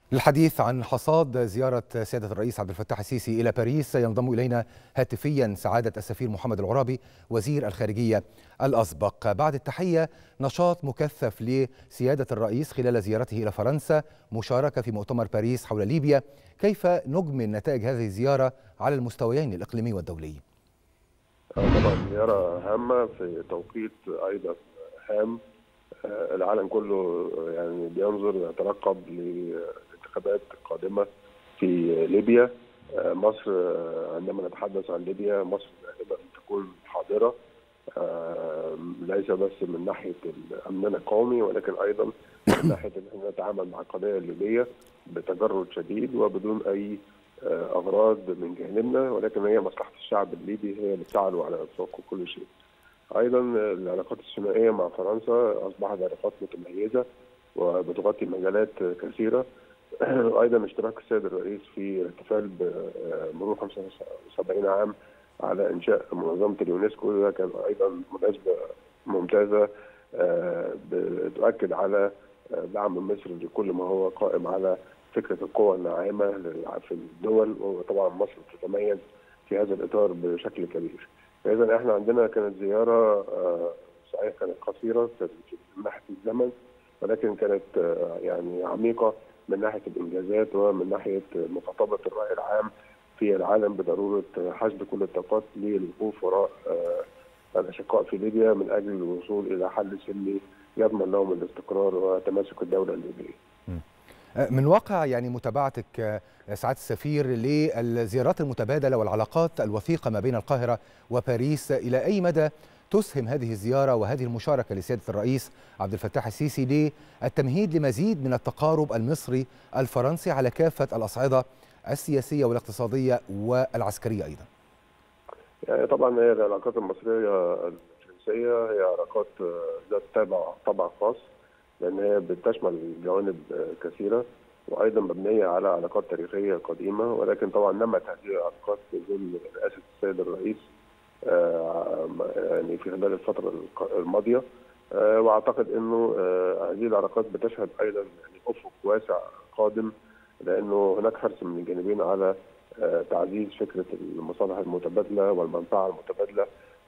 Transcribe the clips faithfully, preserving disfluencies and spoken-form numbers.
للحديث عن حصاد زيارة سيادة الرئيس عبد الفتاح السيسي إلى باريس ينضم إلينا هاتفيا سعادة السفير محمد العرابي وزير الخارجية الأسبق. بعد التحية، نشاط مكثف لسيادة الرئيس خلال زيارته إلى فرنسا، مشاركة في مؤتمر باريس حول ليبيا. كيف نجمل نتائج هذه الزيارة على المستويين الإقليمي والدولي؟ طبعا زيارة هامة في توقيت أيضا هام. العالم كله يعني بينظر يترقب للانتخابات القادمة في ليبيا. مصر عندما نتحدث عن ليبيا، مصر دائما تكون حاضرة، ليس بس من ناحية أمننا القومي ولكن أيضا من ناحية أن احنا نتعامل مع القضية الليبية بتجرد شديد وبدون أي أغراض من جانبنا، ولكن هي مصلحة الشعب الليبي هي اللي تعلو على إطلاق كل شيء. أيضا العلاقات الثنائية مع فرنسا أصبحت علاقات متميزة وبتغطي مجالات كثيرة. أيضا اشتراك السيد الرئيس في الاحتفال بمرور خمسة وسبعين عام على إنشاء منظمة اليونسكو، ده كان أيضا مناسبة ممتازة بتؤكد على دعم مصر لكل ما هو قائم على فكرة القوى الناعمة في الدول، وطبعا مصر تتميز في هذا الإطار بشكل كبير. فإذا احنا عندنا كانت زيارة صحيح كانت قصيرة من ناحية الزمن، ولكن كانت يعني عميقة من ناحية الإنجازات ومن ناحية مخاطبة الرأي العام في العالم بضرورة حشد كل الطاقات للوقوف وراء الأشقاء في ليبيا من أجل الوصول إلى حل سلمي يضمن لهم الاستقرار وتماسك الدولة الليبية. من واقع يعني متابعتك سعادة السفير للزيارات المتبادلة والعلاقات الوثيقة ما بين القاهرة وباريس، إلى أي مدى تسهم هذه الزيارة وهذه المشاركة لسيادة الرئيس عبد الفتاح السيسي للتمهيد لمزيد من التقارب المصري الفرنسي على كافة الأصعدة السياسية والاقتصادية والعسكرية أيضا؟ يعني طبعا هي العلاقات المصرية الفرنسية هي علاقات ذات طابع طابع خاص، لأن هي بتشمل جوانب كثيرة وأيضا مبنية على علاقات تاريخية قديمة، ولكن طبعا نمت هذه العلاقات بظل رئاسة السيد الرئيس يعني في خلال الفترة الماضية. وأعتقد أنه هذه العلاقات بتشهد أيضا يعني أفق واسع قادم، لأنه هناك حرص من الجانبين على تعزيز فكرة المصالح المتبادلة والمنفعة المتبادلة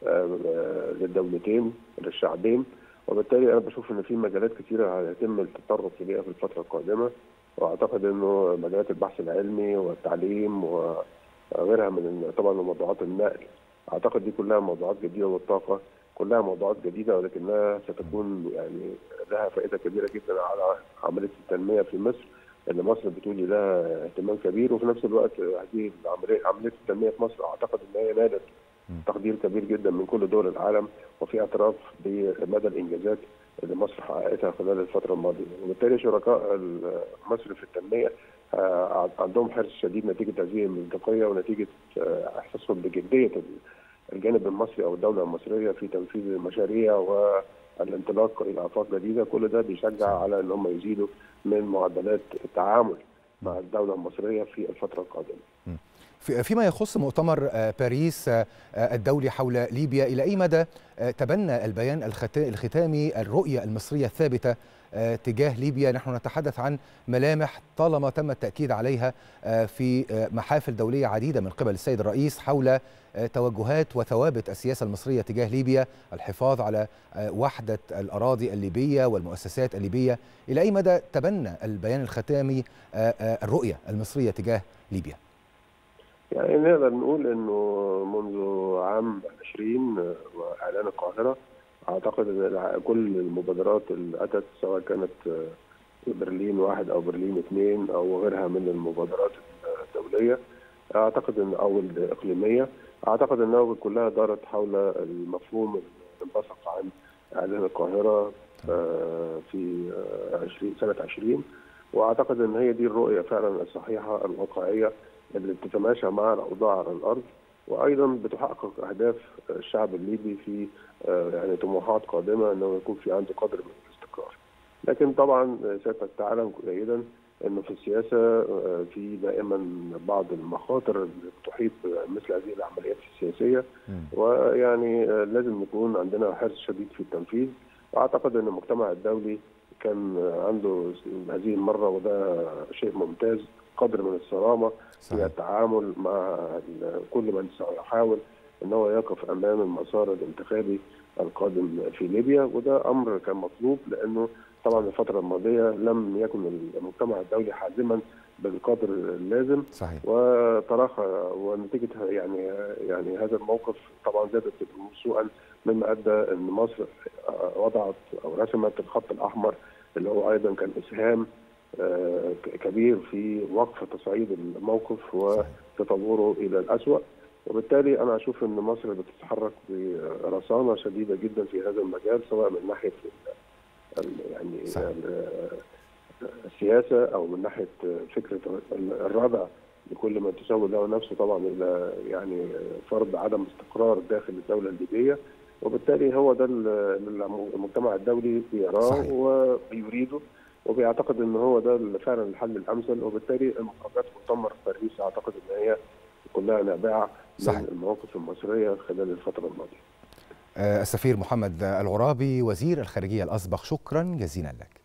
للدولتين للشعبين. وبالتالي انا بشوف ان في مجالات كثيره هيتم التطرق اليها في الفتره القادمه، واعتقد انه مجالات البحث العلمي والتعليم وغيرها من طبعا موضوعات النقل، اعتقد دي كلها موضوعات جديده، والطاقه كلها موضوعات جديده، ولكنها ستكون يعني لها فائده كبيره جدا على عمليه التنميه في مصر، اللي مصر بتولي لها اهتمام كبير. وفي نفس الوقت هذه العمليه عمليه التنميه في مصر اعتقد ان هي نالت تقدير كبير جدا من كل دول العالم، وفي اعتراف بمدى الانجازات اللي مصر حققتها خلال الفتره الماضيه. وبالتالي شركاء مصر في التنميه عندهم حرص شديد نتيجه هذه المصداقيه ونتيجه احساسهم بجديه الجانب المصري او الدوله المصريه في تنفيذ المشاريع والانطلاق الى افاق جديده. كل ده بيشجع على ان هم يزيدوا من معدلات التعامل مع الدوله المصريه في الفتره القادمه. فيما يخص مؤتمر باريس الدولي حول ليبيا، إلى أي مدى تبنى البيان الختامي الرؤية المصرية الثابتة تجاه ليبيا؟ نحن نتحدث عن ملامح طالما تم التأكيد عليها في محافل دولية عديدة من قبل السيد الرئيس حول توجهات وثوابت السياسة المصرية تجاه ليبيا، الحفاظ على وحدة الأراضي الليبية والمؤسسات الليبية. إلى أي مدى تبنى البيان الختامي الرؤية المصرية تجاه ليبيا؟ يعني نقدر نقول انه منذ عام عشرين واعلان القاهره، اعتقد ان كل المبادرات اللي اتت سواء كانت برلين واحد او برلين اثنين او غيرها من المبادرات الدوليه، اعتقد ان او الاقليميه، اعتقد انها كلها دارت حول المفهوم اللي انبثق عن اعلان القاهره في عشرين سنه عشرين. واعتقد ان هي دي الرؤيه فعلا الصحيحه الواقعيه اللي بتتماشى مع الاوضاع على الارض، وايضا بتحقق اهداف الشعب الليبي في يعني طموحات قادمه انه يكون في عنده قدر من الاستقرار. لكن طبعا سيادتك تعلم جيدا انه في السياسه في دائما بعض المخاطر اللي بتحيط مثل هذه العمليات السياسيه، ويعني لازم نكون عندنا حرص شديد في التنفيذ. واعتقد ان المجتمع الدولي كان عنده هذه المره، وده شيء ممتاز، قدر من الصرامه في التعامل مع كل من سيحاول ان هو يقف امام المسار الانتخابي القادم في ليبيا، وده امر كان مطلوب لانه طبعا الفتره الماضيه لم يكن المجتمع الدولي حازما بالقدر اللازم. صحيح. وتراخى ونتيجه يعني يعني هذا الموقف طبعا زادت الامور سوءا، مما ادى ان مصر وضعت او رسمت الخط الاحمر اللي هو ايضا كان اسهام كبير في وقف تصعيد الموقف وتطوره الى الاسوأ. وبالتالي انا اشوف ان مصر بتتحرك برصانه شديده جدا في هذا المجال، سواء من ناحيه يعني صحيح. السياسه او من ناحيه فكره الردع لكل من تسول له نفسه طبعا الى يعني فرض عدم استقرار داخل الدوله الليبيه. وبالتالي هو ده اللي المجتمع الدولي بيراه وبيريده، وبيعتقد ان هو ده فعلا الحل الامثل. وبالتالي المخرجات مؤتمر باريس اعتقد ان هي كلها نابعه من المواقف المصريه خلال الفتره الماضيه. السفير محمد العرابي وزير الخارجيه الاسبق، شكرا جزيلا لك.